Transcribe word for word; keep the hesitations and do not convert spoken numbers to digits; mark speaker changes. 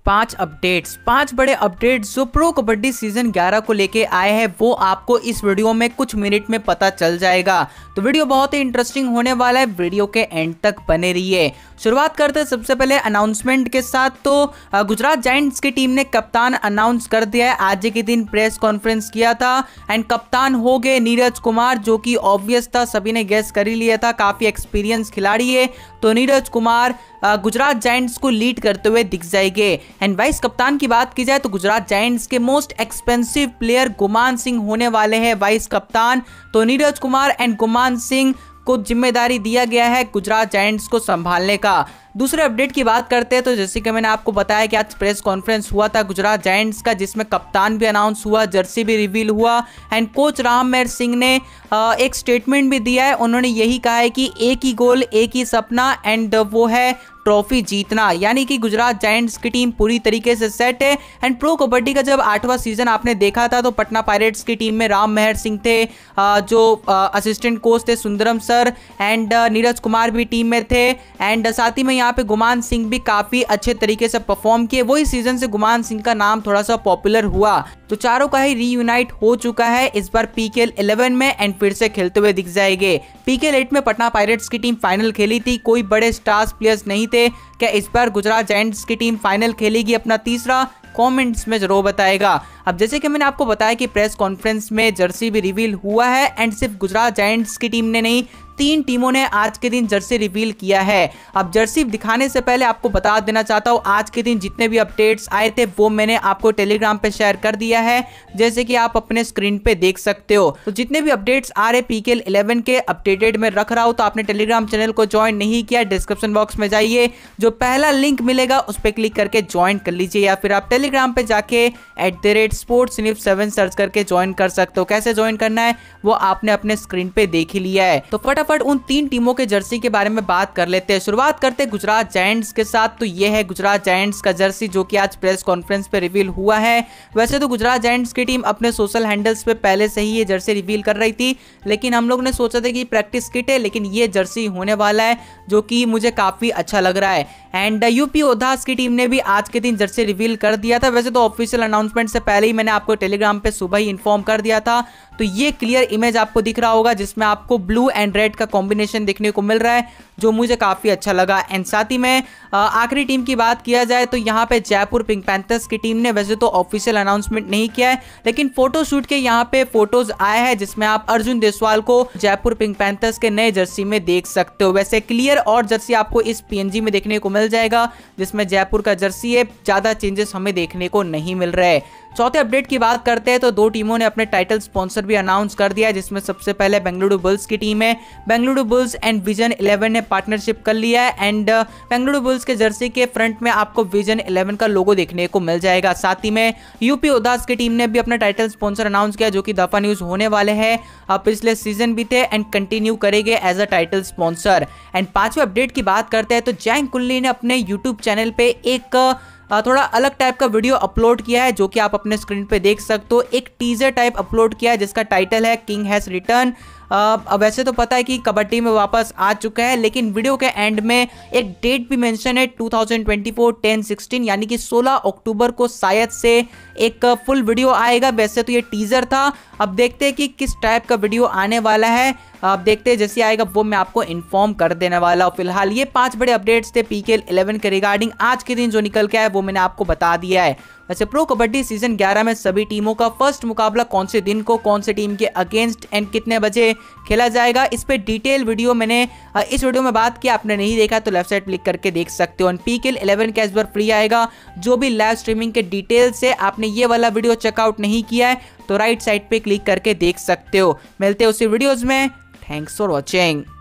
Speaker 1: पांच अपडेट्स पांच बड़े अपडेट्स जो प्रो कबड्डी सीजन ग्यारह को लेके आए हैं वो आपको इस वीडियो में कुछ मिनट में पता चल जाएगा। तो वीडियो बहुत ही इंटरेस्टिंग होने वाला है, वीडियो के एंड तक बने रहिए। शुरुआत करते हैं सबसे पहले अनाउंसमेंट के साथ। तो गुजरात जायंट्स की टीम ने कप्तान अनाउंस कर दिया है। आज के दिन प्रेस कॉन्फ्रेंस किया था एंड कप्तान हो गए नीरज कुमार, जो कि ऑब्वियस था, सभी ने गेस कर ही लिया था, काफी एक्सपीरियंस खिलाड़ी है। तो नीरज कुमार गुजरात जायंट्स को लीड करते हुए दिख जाएंगे। एंड वाइस कप्तान की बात की जाए तो गुजरात जायंट्स के most expensive player Guman Singh होने वाले हैं वाइस कप्तान। तो नीरज कुमार एंड गुमान सिंह को जिम्मेदारी दिया गया है गुजरात जायंट्स को संभालने का। दूसरे अपडेट की बात करते हैं तो जैसे कि मैंने आपको बताया कि आज प्रेस कॉन्फ्रेंस हुआ था गुजरात जायंट्स का, जिसमें कप्तान भी अनाउंस हुआ, जर्सी भी रिवील हुआ एंड कोच राममेर सिंह ने एक स्टेटमेंट भी दिया है। उन्होंने यही कहा है कि एक ही गोल, एक ही सपना एंड वो है ट्रॉफी जीतना, यानी कि गुजरात जायंट्स की टीम पूरी तरीके से सेट है। एंड प्रो कबड्डी का जब आठवां सीजन आपने देखा था तो पटना पायरेट्स की टीम में राम मेहर सिंह थे, जो असिस्टेंट कोच थे सुंदरम सर, एंड नीरज कुमार भी टीम में थे। एंड साथ ही में यहाँ पे गुमान सिंह भी काफी अच्छे तरीके से परफॉर्म किए। वही सीजन से गुमान सिंह का नाम थोड़ा सा पॉपुलर हुआ। तो चारों का ही रीयूनाइट हो चुका है इस बार पीकेएल इलेवन में एंड फिर से खेलते हुए दिख जाएंगे। पीकेएल एट में पटना पायरेट्स की टीम फाइनल खेली थी, कोई बड़े स्टार्स प्लेयर्स नहीं थे। क्या इस बार गुजरात जायंट्स की टीम फाइनल खेलेगी अपना तीसरा? कमेंट्स में जरूर बताएगा। अब जैसे कि मैंने आपको बताया कि प्रेस कॉन्फ्रेंस में जर्सी भी रिवील हुआ है एंड सिर्फ गुजरात जायंट्स की टीम ने नहीं, तीन टीमों ने आज के दिन जर्सी रिवील किया है। अब जर्सी दिखाने से पहले आपको बता देना चाहता हूँ, आज के दिन जितने भी अपडेट्स आए थे वो मैंने आपको टेलीग्राम पे शेयर कर दिया है, जैसे कि आप अपने स्क्रीन पे देख सकते हो। तो जितने भी अपडेट्स आ रहे पीकेएल इलेवन के अपडेटेड में रख रहा हूँ। तो आपने टेलीग्राम चैनल को ज्वाइन नहीं किया, डिस्क्रिप्शन बॉक्स में जाइए, जो पहला लिंक मिलेगा उस पर क्लिक करके ज्वाइन कर लीजिए, या फिर आप टेलीग्राम पे जाके at the rate sports news seven search करके ज्वाइन कर सकते हो। कैसे ज्वाइन करना है वो आपने अपने स्क्रीन पे देख ही लिया है। तो फटाफट उन तीन टीमों के जर्सी के बारे में बात कर लेते हैं। शुरुआत करते हैं गुजरात जायंट्स के साथ। तो ये है गुजरात जायंट्स का जर्सी, जो कि आज प्रेस कॉन्फ्रेंस पे रिवील हुआ है। वैसे तो गुजरात जायंट्स की टीम अपने सोशल हैंडल्स पे पहले से ही ये जर्सी रिवील कर रही थी, लेकिन हम लोग ने सोचा था कि प्रैक्टिस किट है, लेकिन ये जर्सी होने वाला है, जो कि मुझे काफी अच्छा लग रहा है। एंड यूपी ओधास की टीम ने भी आज के दिन जर्सी रिवील कर दिया था। वैसे तो ऑफिशियल अनाउंसमेंट से पहले ही मैंने आपको टेलीग्राम पे सुबह ही इन्फॉर्म कर दिया था। तो ये क्लियर इमेज आपको दिख रहा होगा, जिसमें आपको ब्लू एंड रेड का कॉम्बिनेशन देखने को मिल रहा है, जो मुझे काफी अच्छा लगा। एंड साथ ही में आखिरी टीम की बात किया जाए तो यहाँ पे जयपुर पिंक पैंथर्स की टीम ने वैसे तो ऑफिशियल अनाउंसमेंट नहीं किया है, लेकिन फोटो शूट के यहाँ पे फोटोज आए हैं, जिसमें आप अर्जुन देसवाल को जयपुर पिंक पैंथर्स के नए जर्सी में देख सकते हो। वैसे क्लियर और जर्सी आपको इस पीएनजी में देखने को मिल जाएगा, जिसमें जयपुर का जर्सी है, ज्यादा चेंजेस हमें देखने को नहीं मिल रहे। चौथे अपडेट की बात करते हैं तो दो टीमों ने अपने टाइटल स्पॉन्सर भी अनाउंस कर दिया है, जिसमें सबसे पहले बेंगलुरु बुल्स की टीम है। Bengaluru Bulls and vision eleven ने पार्टनरशिप कर लिया है एंड बेंगलुरु बुल्स के जर्सी के फ्रंट में आपको विजन इलेवन का लोगो देखने को मिल जाएगा। साथ ही में यूपी ओधास की टीम ने भी अपना टाइटल स्पॉन्सर अनाउंस किया, जो कि दफा न्यूज होने वाले हैं, पिछले सीजन भी थे एंड कंटिन्यू करेंगे as a title sponsor. And पांचवें अपडेट की बात करते हैं तो जैंग कुल्ली ने अपने यूट्यूब चैनल पे एक थोड़ा अलग टाइप का वीडियो अपलोड किया है, जो कि आप अपने स्क्रीन पे देख सकते हो। एक टीजर टाइप अपलोड किया है, जिसका टाइटल है किंग हैज रिटर्न। अब वैसे तो पता है कि कबड्डी में वापस आ चुका है, लेकिन वीडियो के एंड में एक डेट भी मेंशन है two thousand twenty four ten sixteen, यानी कि सोलह अक्टूबर को शायद से एक फुल वीडियो आएगा। वैसे तो ये टीजर था, अब देखते हैं कि किस टाइप का वीडियो आने वाला है। अब देखते हैं, जैसे आएगा वो मैं आपको इन्फॉर्म कर देने वाला हूँ। फिलहाल ये पांच बड़े अपडेट्स थे पीकेएल इलेवन के रिगार्डिंग। आज के दिन जो निकल के आया वो मैंने आपको बता दिया है। वैसे प्रो कबड्डी सीजन ग्यारह में सभी टीमों का फर्स्ट मुकाबला कौन से दिन को, कौन से टीम के अगेंस्ट एंड कितने बजे खेला जाएगा, इस पे डिटेल वीडियो मैंने इस वीडियो में बात की। आपने नहीं देखा तो लेफ्ट साइड क्लिक करके देख सकते हो। पीकेएल इलेवन का इस बार फ्री आएगा, जो भी लाइव स्ट्रीमिंग के डिटेल्स है, आपने ये वाला वीडियो चेकआउट नहीं किया है तो राइट साइड पे क्लिक करके देख सकते हो। मिलते हैं उसी वीडियोज में। Thanks for watching.